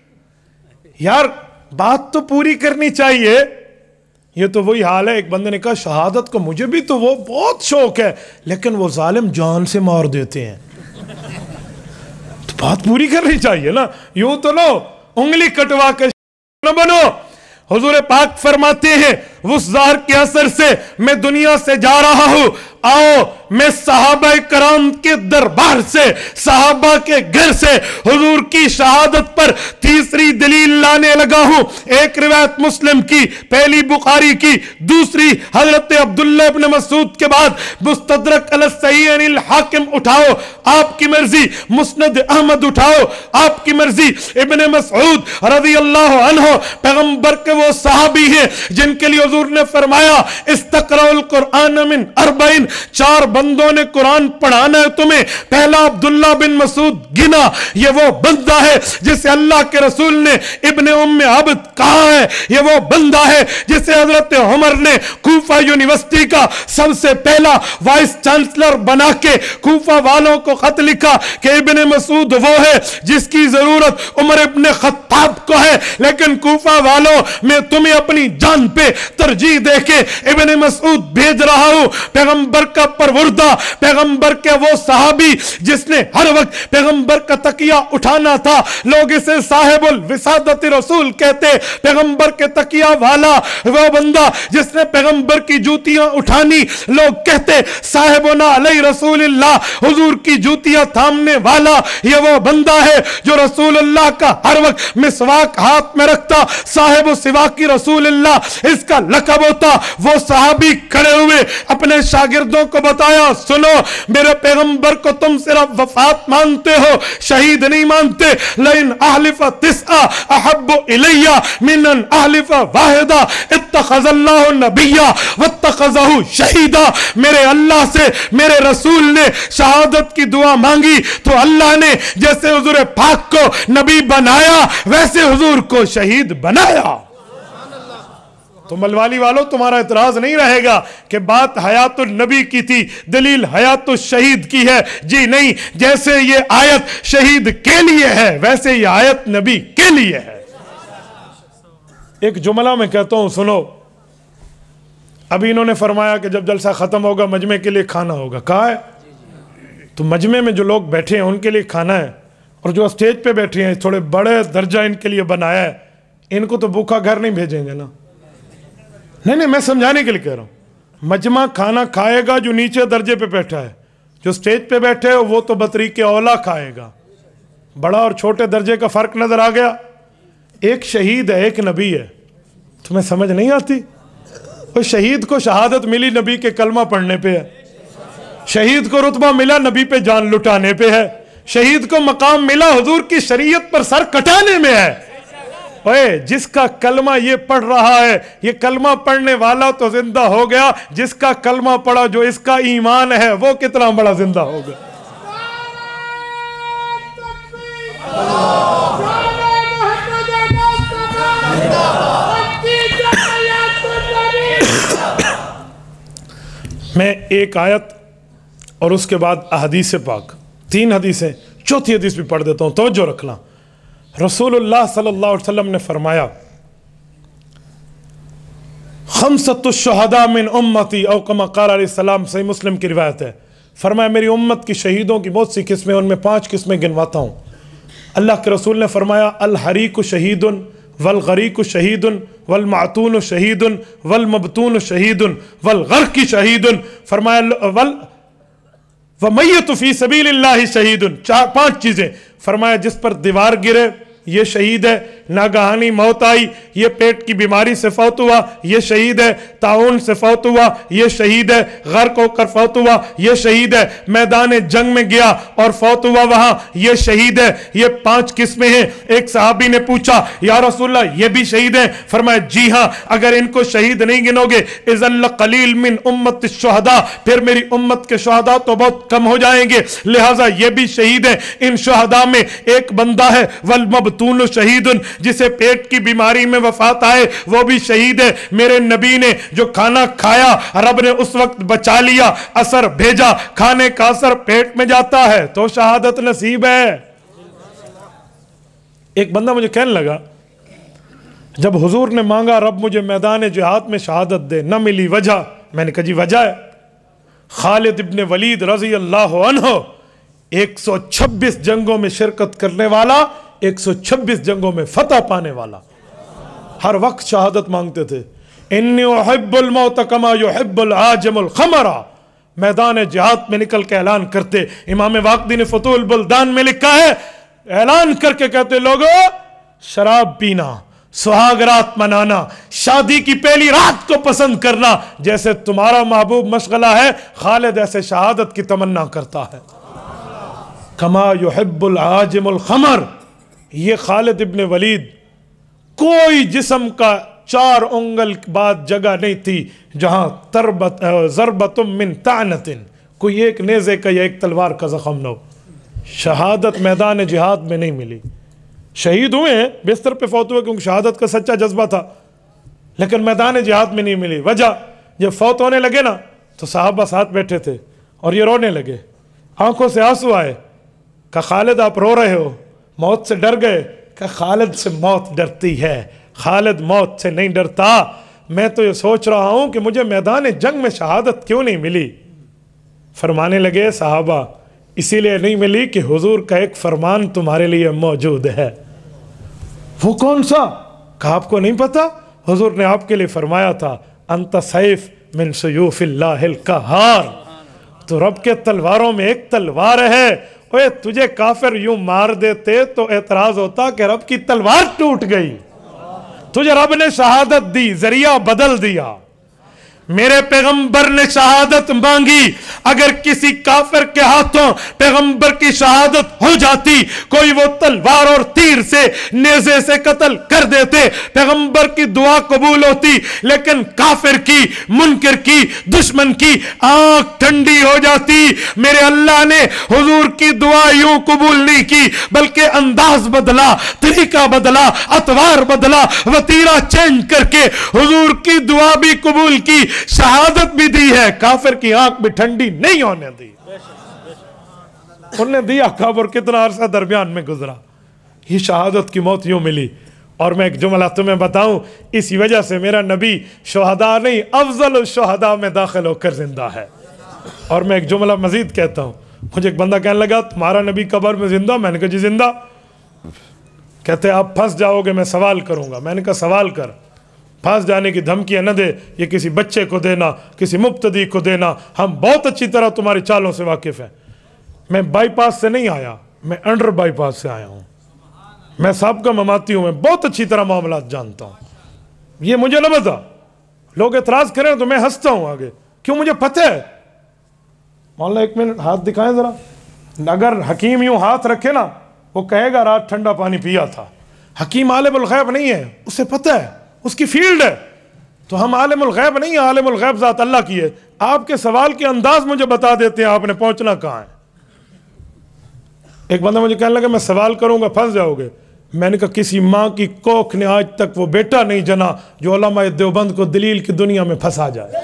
یار بات تو پوری کرنی چاہیے۔ یہ تو وہی حال ہے، ایک بندے نے کہا شہادت کو مجھے بھی تو وہ بہت شوق ہے لیکن وہ ظالم جان سے مار دیتے ہیں، تو بات پوری کرنی چاہیے نا، یوں تو لو انگلی کٹوا کے نہ بنو۔ حضور پاک فرماتے ہیں اس زہر کے اثر سے میں دنیا سے جا رہا ہوں، آؤ میں صحابہ کرام کے دربار سے صحابہ کے گھر سے حضور کی شہادت پر تیسری دلیل لانے لگا ہوں۔ ایک روایت مسلم کی، پہلی بخاری کی، دوسری حضرت عبداللہ ابن مسعود کے بعد مستدرک علی الصحیحین الحاکم اٹھاؤ آپ کی مرضی، مسند احمد اٹھاؤ آپ کی مرضی۔ ابن مسعود رضی اللہ عنہ پیغمبر کے وہ صحابی ہیں جن کے لیے حضور نے فرمایا استقرأ القرآن من 40، 4 بندوں نے قرآن پڑھانا ہے تمہیں، پہلا عبداللہ بن مسعود گنا، یہ وہ بندہ ہے جسے اللہ کے رسول نے ابن ام عبد کہا ہے، یہ وہ بندہ ہے جسے حضرت عمر نے کوفہ یونیورسٹی کا سب سے پہلا وائس چانسلر بنا کے کوفہ والوں کو خط لکھا کہ ابن مسعود وہ ہے جس کی ضرورت عمر ابن خطاب کو ہے، لیکن کوفہ والوں میں تمہیں اپنی جان پہ ترجیح دے کے ابن مسعود بھیج رہا ہوں۔ پیغمبر کا پروردہ، پیغمبر کے وہ صحابی جس نے ہر وقت پیغمبر کا تکیہ اٹھانا تھا، لوگ اسے صاحب الوسادت رسول کہتے، پیغمبر کے تکیہ والا وہ بندہ جس نے پیغمبر کی جوتیاں اٹھانی، لوگ کہتے صاحبنا علیہ رسول اللہ، حضور کی جوتیاں تھامنے والا یہ وہ بندہ ہے جو رسول اللہ کا ہر وقت مسواک ہاتھ میں رکھتا، صاحب سواکی رسول اللہ اس کا لقب ہوتا۔ وہ صحابی کھڑے ہوئے اپنے شاگردوں کو بتایا، سنو میرے پیغمبر کو تم صرف وفات مانتے ہو، شہید نہیں مانتے، لئن احلف 9 احب الی من ان احلف واحدہ اتخذ اللہ نبیہ واتخذہ شہیدہ۔ میرے اللہ سے میرے رسول نے شہادت کی دعا مانگی تو اللہ نے جیسے حضور پاک کو نبی بنایا ویسے حضور کو شہید بنایا۔ تو ملوالی والوں تمہارا اعتراض نہیں رہے گا کہ بات حیات النبی کی تھی، دلیل حیات الشہید کی ہے؟ جی نہیں، جیسے یہ آیت شہید کے لیے ہے ویسے یہ آیت نبی کے لیے ہے۔ ایک جملہ میں کہتا ہوں سنو، ابھی انہوں نے فرمایا کہ جب جلسہ ختم ہوگا مجمع کے لیے کھانا ہوگا، کہا ہے؟ تو مجمع میں جو لوگ بیٹھے ہیں ان کے لیے کھانا ہے، اور جو اسٹیج پہ بیٹھے ہیں تھوڑے بڑے درجہ ان کے لیے بنایا ہے، ان کو تو بھوکا گھر نہیں بھیجیں گے نا۔ نہیں میں سمجھانے کے لیے کہہ رہا ہوں، مجمع کھانا کھائے گا جو نیچے درجے پہ بیٹھا ہے، جو اسٹیج پہ بیٹھے ہے وہ تو بطریق اولا کھائے گا۔ بڑا اور چھوٹے درجے کا فرق نظر آ گیا؟ ایک شہید ہے ایک نبی ہے، تمہیں سمجھ نہیں آتی؟ وہ شہید کو شہادت ملی نبی کے کلمہ پڑھنے پہ ہے، شہید کو رتبہ ملا نبی پہ جان لٹانے پہ ہے، شہید کو مقام ملا حضور کی شریعت پر سر کٹانے میں ہے۔ اوے جس کا کلمہ یہ پڑھ رہا ہے، یہ کلمہ پڑھنے والا تو زندہ ہو گیا، جس کا کلمہ پڑھا جو اس کا ایمان ہے وہ کتنا بڑا زندہ ہوگا۔ میں ایک آیت اور اس کے بعد احادیث پاک، 3 حدیثیں، چوتھی حدیث بھی پڑھ دیتا ہوں، توجہ رکھنا۔ رسول اللہ صلی اللہ علیہ وسلم نے فرمایا خمسۃ الشہداء من امتی او کما قال علیہ السلام، صحیح مسلم کی روایت ہے، فرمایا میری امت کی شہیدوں کی بہت سی قسمیں، ان میں 5 قسمیں گنواتا ہوں۔ اللہ کے رسول نے فرمایا الحریق شہید والغریق شہید والمعتون شہید والمبتون شہید والغرق شہید، فرمایا وَمَيَّتُ فِي سَبِيلِ اللَّهِ شہید، 5 چیزیں، فرمایا جس پر دیوار گرے یہ شہید ہے، ناگہانی موت آئی یہ پیٹ کی بیماری سے فوت ہوا یہ شہید ہے، طاعون سے فوت ہوا یہ شہید ہے، غرق ہو کر فوت ہوا یہ شہید ہے، میدان جنگ میں گیا اور فوت ہوا وہاں یہ شہید ہے۔ یہ 5 قسمیں ہیں۔ ایک صحابی نے پوچھا یا رسول اللہ یہ بھی شہید ہیں؟ فرمایا جی ہاں، اگر ان کو شہید نہیں گنو گے اذن لقلیل من امت الشہداء، پھر میری امت کے شہداء تو بہت کم ہو جائیں گے، لہٰذا یہ بھی شہید ہیں۔ ان شہداء میں ایک بندہ ہے والمبتون شہید، جسے پیٹ کی بیماری میں وفات آئے وہ بھی شہید ہے۔ میرے نبی نے جو کھانا کھایا رب نے اس وقت بچا لیا، اثر بھیجا، کھانے کا اثر پیٹ میں جاتا ہے تو شہادت نصیب ہے۔ ایک بندہ مجھے کہنے لگا جب حضور نے مانگا رب مجھے میدان جہاد میں شہادت دے، نہ ملی، وجہ؟ میں نے کہا جی وجہ ہے خالد ابن ولید رضی اللہ عنہ 126 جنگوں میں شرکت کرنے والا، 126 جنگوں میں فتح پانے والا، ہر وقت شہادت مانگتے تھے۔ انی احب الموت کما یحب العاجم الخمر، میدان جہاد میں نکل کے اعلان کرتے۔ امام واقدی نے فتوح البلدان میں لکھا ہے، اعلان کر کے کہتے لوگوں شراب پینا، سہاگ رات منانا، شادی کی پہلی رات کو پسند کرنا جیسے تمہارا محبوب مشغلہ ہے، خالد ایسے شہادت کی تمنا کرتا ہے۔ کما یحب العاجم الخمر، یہ خالد ابن ولید کوئی جسم کا 4 انگل بعد جگہ نہیں تھی جہاں ضربت من طعنت، کوئی ایک نیزے کا یا ایک تلوار کا زخم نہ ہو۔ شہادت میدان جہاد میں نہیں ملی، شہید ہوئے ہیں، بستر پہ فوت ہوئے کیونکہ شہادت کا سچا جذبہ تھا، لیکن میدان جہاد میں نہیں ملی۔ وجہ جب فوت ہونے لگے نا تو صحابہ ساتھ بیٹھے تھے اور یہ رونے لگے، آنکھوں سے آنسو آئے، کہا خالد آپ رو رہے ہو، موت سے ڈر گئے؟ کہ خالد سے موت ڈرتی ہے، خالد موت سے نہیں ڈرتا۔ میں تو یہ سوچ رہا ہوں کہ مجھے میدان جنگ میں شہادت کیوں نہیں ملی؟ فرمانے لگے صحابہ اسی لیے نہیں ملی کہ حضور کا ایک فرمان تمہارے لیے موجود ہے۔ وہ کون سا؟ کہا آپ کو نہیں پتا؟ حضور نے آپ کے لیے فرمایا تھا انت سیف من سیوف اللہ القہار، تو رب کے تلواروں میں ایک تلوار ہے۔ اوے تجھے کافر یوں مار دیتے تو اعتراض ہوتا کہ رب کی تلوار ٹوٹ گئی، تجھے رب نے شہادت دی، ذریعہ بدل دیا۔ میرے پیغمبر نے شہادت مانگی، اگر کسی کافر کے ہاتھوں پیغمبر کی شہادت ہو جاتی، کوئی وہ تلوار اور تیر سے نیزے سے قتل کر دیتے، پیغمبر کی دعا قبول ہوتی، لیکن کافر کی، منکر کی، دشمن کی آنکھ ٹھنڈی ہو جاتی۔ میرے اللہ نے حضور کی دعا یوں قبول نہیں کی، بلکہ انداز بدلا، طریقہ بدلا، اطوار بدلا، وتیرہ چینج کر کے حضور کی دعا بھی قبول کی، شہادت بھی دی ہے، کافر کی آنکھ بھی ٹھنڈی نہیں ہونے دی۔ انہوں نے دیا قبر، کتنا عرصہ درمیان میں گزرا، یہ شہادت کی موت یوں ملی۔ اور میں ایک جملہ تمہیں بتاؤں، اسی وجہ سے میرا نبی شہداء نہیں، افضل الشہداء میں داخل ہو کر زندہ ہے۔ اور میں ایک جملہ مزید کہتا ہوں، مجھے ایک بندہ کہنے لگا تمہارا نبی قبر میں زندہ؟ میں نے کہا جی زندہ۔ کہتے آپ پھنس جاؤ گے، میں سوال کروں گا۔ میں نے کہا سوال کر۔ پھنس جانے کی دھمکیاں نہ دے، یہ کسی بچے کو دینا، کسی مبتدی کو دینا، ہم بہت اچھی طرح تمہاری چالوں سے واقف ہیں۔ میں بائی پاس سے نہیں آیا، میں انڈر بائی پاس سے آیا ہوں، میں سابقہ مماتی ہوں، میں بہت اچھی طرح معاملات جانتا ہوں، یہ مجھے نہ بتا۔ لوگ اعتراض کریں تو میں ہنستا ہوں آگے، کیوں؟ مجھے پتہ ہے۔ مولانا ایک منٹ ہاتھ دکھائیں ذرا۔ اگر حکیم یوں ہاتھ رکھے نا، وہ کہے گا رات ٹھنڈا پانی پیا تھا۔ حکیم عالم الغیب نہیں ہے، اسے پتہ ہے، اس کی فیلڈ ہے۔ تو ہم عالم الغیب نہیں ہیں، عالم الغیب ذات اللہ کی ہے۔ آپ کے سوال کے انداز مجھے بتا دیتے ہیں آپ نے پہنچنا کہاں ہے۔ ایک بندہ مجھے کہنے لگا میں سوال کروں گا پھنس جاؤ گے۔ میں نے کہا کسی ماں کی کوکھ نے آج تک وہ بیٹا نہیں جنا جو علماء دیوبند کو دلیل کی دنیا میں پھنسا جائے۔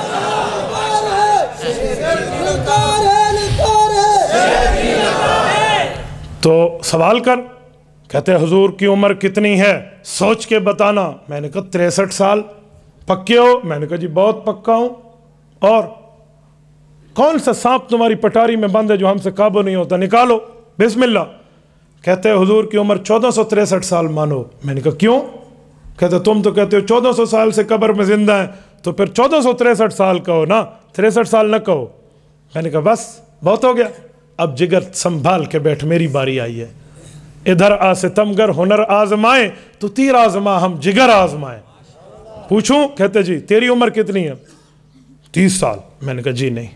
تو سوال کر۔ کہتے حضور کی عمر کتنی ہے؟ سوچ کے بتانا۔ میں نے کہا 63 سال۔ پکے ہو؟ میں نے کہا جی بہت پکا ہوں۔ اور کون سا سانپ تمہاری پٹاری میں بند ہے جو ہم سے قابو نہیں ہوتا؟ نکالو، بسم اللہ۔ کہتے حضور کی عمر 1463 سال مانو۔ میں نے کہا کیوں؟ کہتے تم تو کہتے ہو 1400 سال سے قبر میں زندہ ہیں، تو پھر 1463 سال کہو نا، 63 سال نہ کہو۔ میں نے کہا بس بہت ہو گیا، اب جگر سنبھال کے بیٹھ، میری باری آئی ہے۔ ادھر آ ستمگر ہنر آزمائے تو تیر آزما ہم جگر آزمائے۔ پوچھوں؟ کہتے جی تیری عمر کتنی ہے؟ 30 سال۔ میں نے کہا جی نہیں۔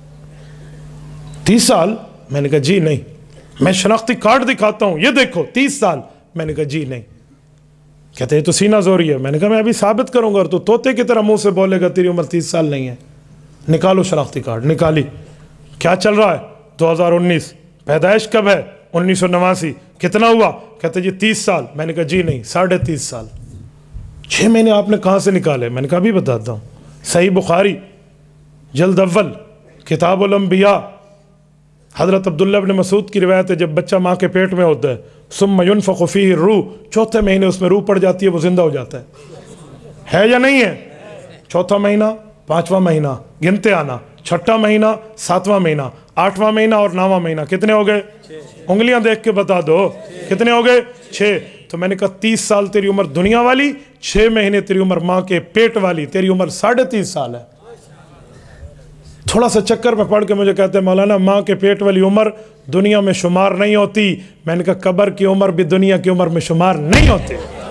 30 سال؟ میں نے کہا جی نہیں۔ میں شناختی کارڈ دکھاتا ہوں، یہ دیکھو 30 سال۔ میں نے کہا جی نہیں۔ کہتے ہیں تو سینہ زوری ہے۔ میں نے کہا میں ابھی ثابت کروں گا، اور تو طوطے کی طرح منہ سے بولے گا تیری عمر 30 سال نہیں ہے۔ نکالو شناختی کارڈ۔ نکالی۔ کیا چل رہا ہے؟ 2019۔ پیدائش کب ہے؟ 1989۔ کتنا ہوا؟ کہتے جی 30 سال۔ میں نے کہا جی نہیں، 30.5 سال۔ 6 مہینے آپ نے کہاں سے نکالے؟ میں نے کہا ابھی بتاتا ہوں۔ صحیح بخاری جلد اول کتاب الانبیاء، حضرت عبداللہ بن مسعود کی روایت ہے، جب بچہ ماں کے پیٹ میں ہوتا ہے ثم ينفخ فیہ الروح، چوتھے مہینے اس میں روح پڑ جاتی ہے، وہ زندہ ہو جاتا ہے یا نہیں ہے؟ چوتھا مہینہ، 5واں مہینہ، گنتے آنا، 6واں مہینہ، 7واں مہینہ، 8واں مہینہ اور 9واں مہینہ۔ کتنے ہو گئے؟ انگلیاں دیکھ کے بتا دو کتنے ہو گئے؟ 6۔ تو میں نے کہا 30 سال تیری عمر دنیا والی، 6 مہینے تیری عمر ماں کے پیٹ والی، تیری عمر 30.5 سال ہے۔ تھوڑا سا چکر میں پڑھ کے مجھے کہتے ہیں مولانا ماں کے پیٹ والی عمر دنیا میں شمار نہیں ہوتی۔ میں نے کہا قبر کی عمر بھی دنیا کی عمر میں شمار نہیں ہوتی۔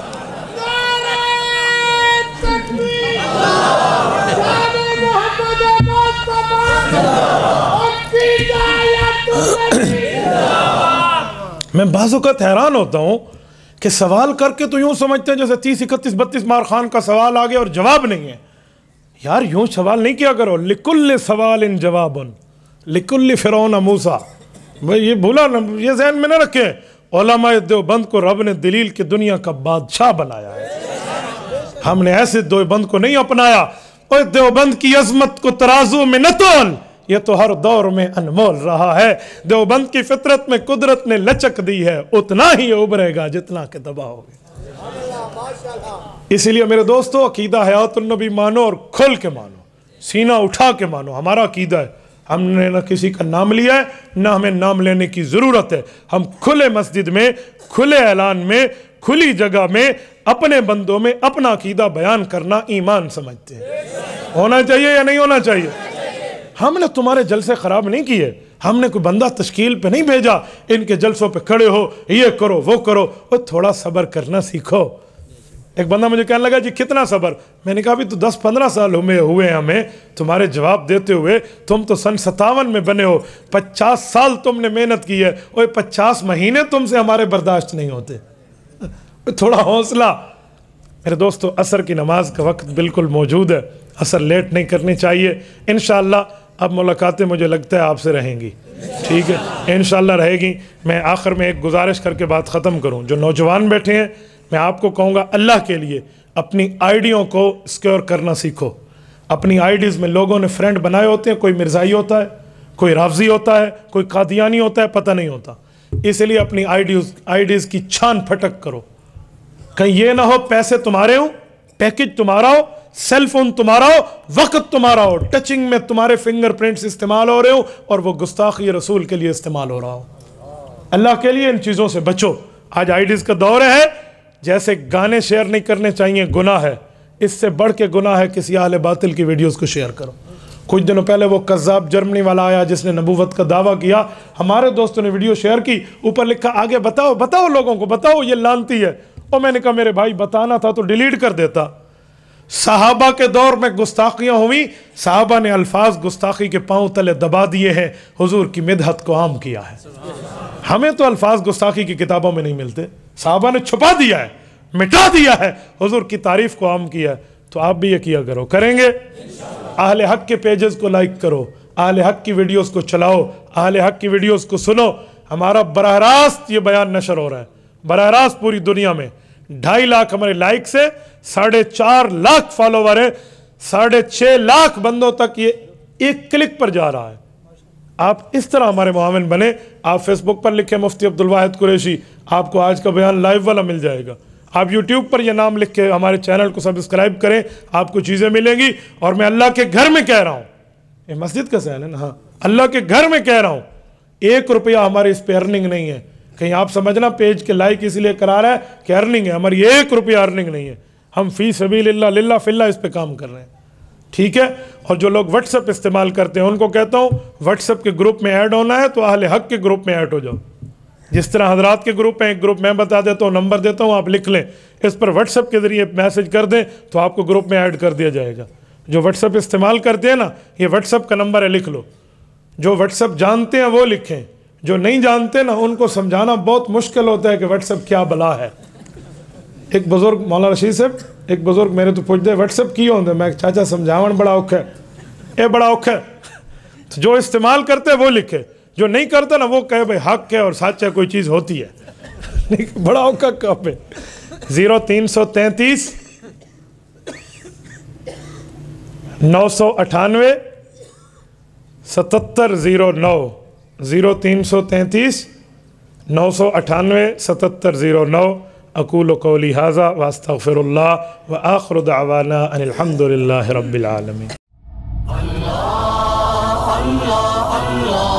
میں بعض اوقات حیران ہوتا ہوں کہ سوال کر کے تو یوں سمجھتے ہیں جیسے 30 31 32 مار خان کا سوال آ گیا اور جواب نہیں ہے۔ یار یوں سوال نہیں کیا کرو۔ لکل سوال جواب لکل فرعون موسیٰ۔ یہ بھولا نا، یہ ذہن میں نہ رکھیں، علماء دیوبند کو رب نے دلیل کی دنیا کا بادشاہ بنایا ہے۔ ہم نے ایسے دیوبند کو نہیں اپنایا۔ اور دیوبند کی عظمت کو ترازو میں نہ تول، یہ تو ہر دور میں انمول رہا ہے۔ دیوبند کی فطرت میں قدرت نے لچک دی ہے، اتنا ہی ابھرے گا جتنا کہ دبا ہوگا۔ اسی لیے میرے دوستو عقیدہ حیات النبی مانو اور کھل کے مانو، سینہ اٹھا کے مانو۔ ہمارا عقیدہ ہے، ہم نے نہ کسی کا نام لیا ہے نہ ہمیں نام لینے کی ضرورت ہے۔ ہم کھلے مسجد میں، کھلے اعلان میں، کھلی جگہ میں اپنے بندوں میں اپنا عقیدہ بیان کرنا ایمان سمجھتے ہیں۔ ہونا چاہیے یا نہیں ہونا چاہیے؟ ہم نے تمہارے جلسے خراب نہیں کیے، ہم نے کوئی بندہ تشکیل پہ نہیں بھیجا ان کے جلسوں پہ کھڑے ہو یہ کرو وہ کرو۔ اور تھوڑا صبر کرنا سیکھو، ایک بندہ مجھے کہنے لگا جی کتنا صبر؟ میں نے کہا بھی تو 10-15 سال ہوئے ہمیں تمہارے جواب دیتے ہوئے، تم تو سن 57 میں بنے ہو، 50 سال تم نے محنت کی ہے، اور 50 مہینے تم سے ہمارے برداشت نہیں ہوتے، تھوڑا حوصلہ۔ میرے دوستو عصر کی نماز کا وقت بالکل موجود ہے، عصر لیٹ نہیں کرنی چاہیے۔ انشاءاللہ اب ملاقاتیں مجھے لگتا ہے آپ سے رہیں گی، ٹھیک ہے، انشاءاللہ رہے گی۔ میں آخر میں ایک گزارش کر کے بات ختم کروں، جو نوجوان بیٹھے ہیں میں آپ کو کہوں گا اللہ کے لیے اپنی آئیڈیوں کو سکیور کرنا سیکھو۔ اپنی آئیڈیز میں لوگوں نے فرینڈ بنائے ہوتے ہیں، کوئی مرزائی ہوتا ہے، کوئی رافضی ہوتا ہے، کوئی قادیانی ہوتا ہے، پتہ نہیں ہوتا، اس لیے اپنی آئیڈیز کی چھان پھٹک کرو، کہیں یہ نہ ہو پیسے تمہارے ہوں، پیکج تمہارا ہو، سیل فون تمہارا ہو، وقت تمہارا ہو، ٹچنگ میں تمہارے فنگر پرنٹس استعمال ہو رہے ہوں اور وہ گستاخی رسول کے لیے استعمال ہو رہا ہو۔ اللہ کے لیے ان چیزوں سے بچو۔ آج آئیڈیز کا دور ہے، جیسے گانے شیئر نہیں کرنے چاہیے گناہ ہے، اس سے بڑھ کے گناہ ہے کسی اہل باطل کی ویڈیوز کو شیئر کرو۔ کچھ دنوں پہلے وہ قذاب جرمنی والا آیا جس نے نبوت کا دعویٰ کیا، ہمارے دوستوں نے ویڈیو شیئر کی، اوپر لکھا آگے بتاؤ لوگوں کو، بتاؤ یہ لانتی ہے، اور میں نے کہا میرے بھائی بتانا تھا تو ڈیلیٹ کر دیتا۔ صحابہ کے دور میں گستاخیاں ہوئی، صحابہ نے الفاظ گستاخی کے پاؤں تلے دبا دیے ہیں، حضور کی مدحت کو عام کیا ہے۔ ہمیں تو الفاظ گستاخی کی کتابوں میں نہیں ملتے، صحابہ نے چھپا دیا ہے، مٹا دیا ہے، حضور کی تعریف کو عام کیا ہے۔ تو آپ بھی یہ کیا کرو، کریں گے؟ اہل حق کے پیجز کو لائک کرو، اہل حق کی ویڈیوز کو چلاؤ، اہل حق کی ویڈیوز کو سنو۔ ہمارا براہ راست یہ بیان نشر ہو رہا ہے، براہ راست پوری دنیا میں 2.5 لاکھ ہمارے لائک سے 4.5 لاکھ فالوور ہیں، 6.5 لاکھ بندوں تک یہ ایک کلک پر جا رہا ہے۔ آپ اس طرح ہمارے معاون بنے، آپ فیس بک پر لکھیں مفتی عبدالواحد قریشی، آپ کو آج کا بیان لائیو والا مل جائے گا۔ آپ یوٹیوب پر یہ نام لکھ کے ہمارے چینل کو سبسکرائب کریں، آپ کو چیزیں ملیں گی۔ اور میں اللہ کے گھر میں کہہ رہا ہوں، یہ مسجد کا سین ہے نا، ہاں اللہ کے گھر میں کہہ رہا ہوں، 1 روپیہ ہماری اس پہ ارننگ نہیں ہے۔ کہیں آپ سمجھنا پیج کے لائک اس لیے کرا رہا ہے کہ ارننگ ہے، ہماری 1 روپیہ ارننگ نہیں ہے، ہم فی سبیل اللہ للہ فی اللہ اس پہ کام کر رہے ہیں، ٹھیک ہے۔ اور جو لوگ واٹس ایپ استعمال کرتے ہیں ان کو کہتا ہوں واٹس ایپ کے گروپ میں ایڈ ہونا ہے تو اہل حق کے گروپ میں ایڈ ہو جاؤ۔ جس طرح حضرات کے گروپ میں ایک گروپ میں بتا دیتا ہوں، نمبر دیتا ہوں، آپ لکھ لیں، اس پر واٹس ایپ کے ذریعے میسج کر دیں تو آپ کو گروپ میں ایڈ کر دیا جائے گا۔ جو واٹس ایپ استعمال کرتے ہیں نا، یہ واٹس ایپ کا نمبر ہے، لکھ لو۔ جو واٹس ایپ جانتے ہیں وہ لکھیں، جو نہیں جانتے نا ان کو سمجھانا بہت مشکل ہوتا ہے کہ واٹس ایپ کیا بلا ہے۔ ایک بزرگ مولانا رشید صاحب، ایک بزرگ میرے تو پوچھتے واٹس ایپ کی ہوندے، میں چاچا سمجھاون بڑا اوکھا ہے، اے بڑا اوکھا ہے۔ جو استعمال کرتے وہ لکھے، جو نہیں کرتا نا وہ کہے بھائی حق ہے اور سچ ہے، کوئی چیز ہوتی ہے، بڑا اوکھا کہاں پہ۔ 0333 998 7709 0333 998 7709۔ اقول قولی ھذا واستغفر اللہ وآخر دعوانا ان الحمد للہ رب العالمین۔ اللہ اللہ اللہ